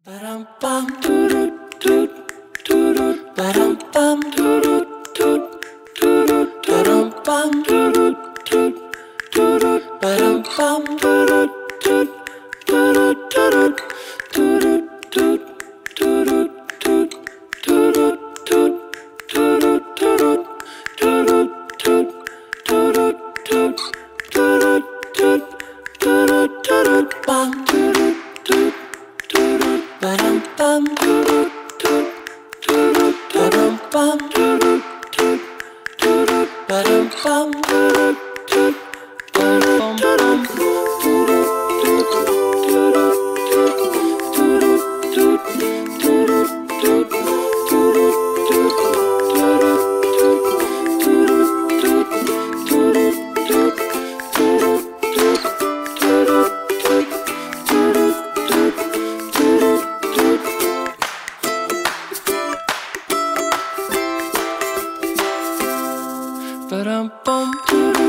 Ba-dum-bum, doo-doo-doo, doo-doo, ba-dum-bum, doo-doo-doo, doo-doo, ba-dum-bum, doo-doo-doo, doo-doo, ba-dum-bum, doo-doo-doo, doo-doo, doo-doo, doo-doo-doo, doo-doo, doo, doo-doo, doo, doo-doo, doo-doo, doo-doo, doo, doo-doo, doo, doo-doo, doo, doo-doo, doo-doo, bum, doo-doo, doo, doo-doo, ba-dum-bum, doo-doo, doo, doo-doo, ba-dum-bum, doo-doo, doo, doo-doo, ba-dum-bum, doo-doo, doo, doo-doo, doo-doo, doo-doo, doo-doo, doo-doo, doo-doo, doo-doo, doo, doo-doo, doo, doo-doo, Ba-dum-bum.